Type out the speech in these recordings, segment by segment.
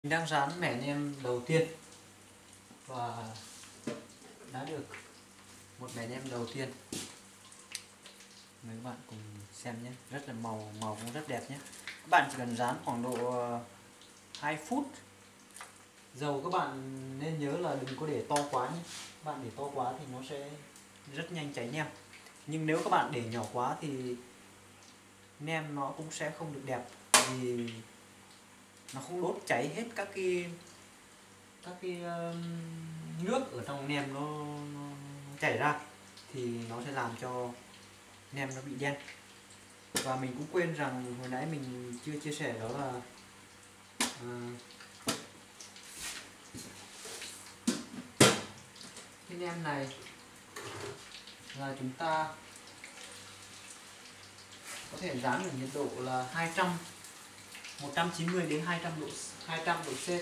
Mình đang rán mẻ nem đầu tiên và đã được một mẻ nem đầu tiên. Mời các bạn cùng xem nhé, rất là màu cũng rất đẹp nhé. Các bạn chỉ cần rán khoảng độ 2 phút. Dầu các bạn nên nhớ là đừng có để to quá nhé. Các bạn để to quá thì nó sẽ rất nhanh cháy nem. Nhưng nếu các bạn để nhỏ quá thì nem nó cũng sẽ không được đẹp, vì nó không đốt cháy hết các cái nước ở trong nem nó chảy ra, thì nó sẽ làm cho nem nó bị đen. Và mình cũng quên rằng hồi nãy mình chưa chia sẻ, đó là cái nem này là chúng ta có thể rán ở nhiệt độ là 190 đến 200 độ C.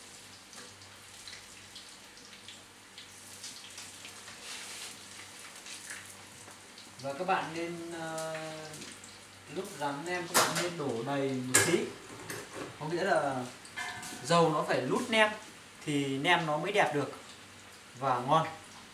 Và các bạn nên lúc rán nem các bạn nên đổ đầy một tí, có nghĩa là dầu nó phải lút nem thì nem nó mới đẹp được và ngon.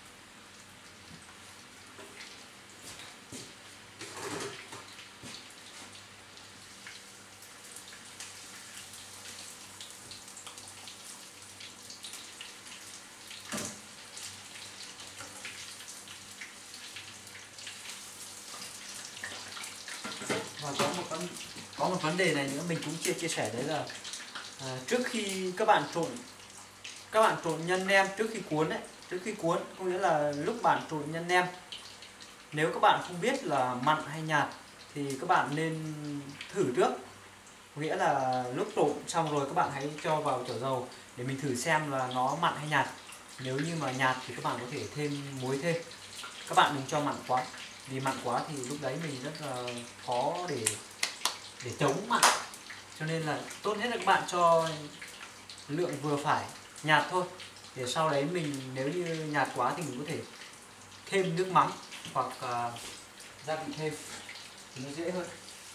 Và có một vấn đề này nữa mình cũng chưa chia sẻ, đấy là trước khi các bạn trộn nhân nem, trước khi cuốn có nghĩa là lúc bạn trộn nhân nem, nếu các bạn không biết là mặn hay nhạt thì các bạn nên thử trước. Nghĩa là lúc trộn xong rồi các bạn hãy cho vào chảo dầu để mình thử xem là nó mặn hay nhạt. Nếu như mà nhạt thì các bạn có thể thêm muối thêm. Các bạn đừng cho mặn quá, vì mặn quá thì lúc đấy mình rất là khó để chống mặn. Cho nên là tốt nhất là các bạn cho lượng vừa phải, nhạt thôi, để sau đấy mình nếu như nhạt quá thì mình có thể thêm nước mắm hoặc gia vị thêm thì nó dễ hơn.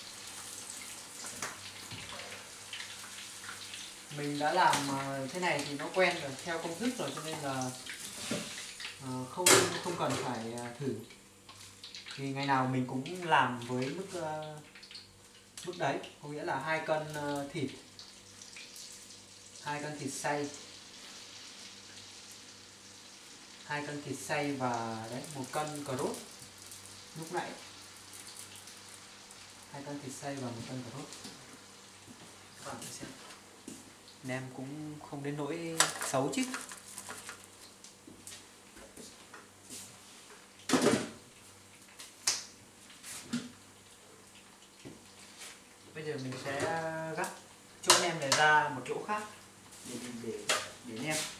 Mình đã làm thế này thì nó quen rồi, theo công thức rồi, cho nên là không cần phải thử, vì ngày nào mình cũng làm với mức đấy, có nghĩa là 2 cân thịt, 2 cân thịt xay, 2 cân thịt xay và đấy 1 cân cà rốt lúc nãy, 2 cân thịt xay và 1 cân cà rốt. Các bạn xem, nem cũng không đến nỗi xấu chứ. Bây giờ mình sẽ gắp chỗ nem này ra một chỗ khác để mình để nem.